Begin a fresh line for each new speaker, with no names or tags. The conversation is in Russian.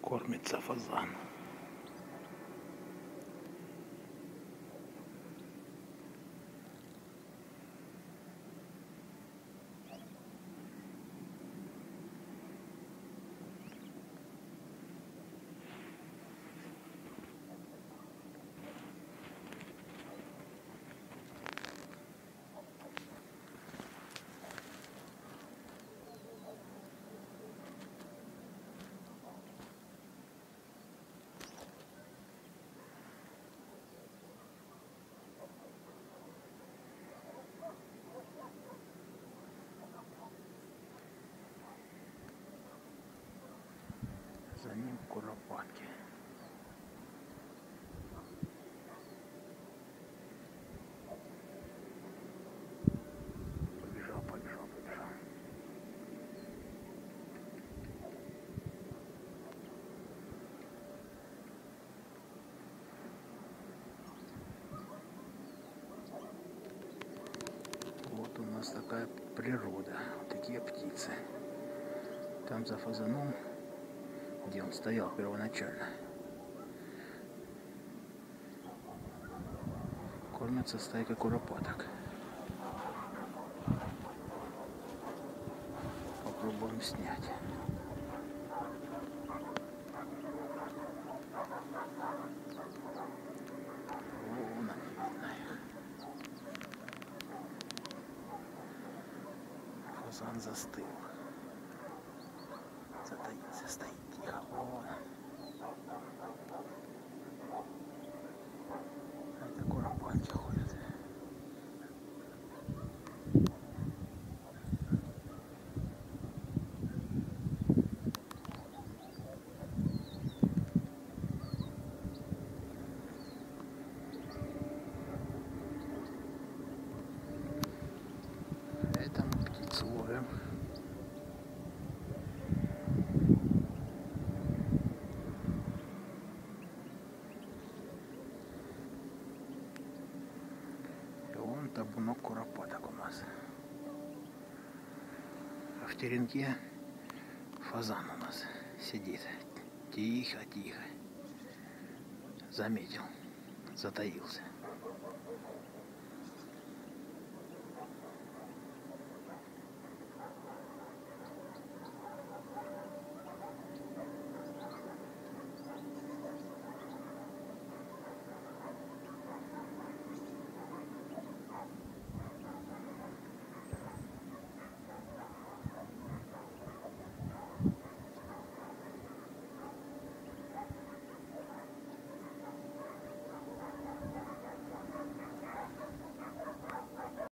Кормится фазан. За ним куропатки. Побежал. Вот у нас такая природа, вот такие птицы. Там за фазаном, где он стоял первоначально, кормится стайка куропаток. Попробуем снять. Вон они, видно их. Фазан застыл. Затаился, стоит тихо. Вон. Это куропатки ходят. Это мы птицу ловим. И вон табунок куропаток у нас. А в теремке фазан у нас сидит. Тихо. Заметил. Затаился.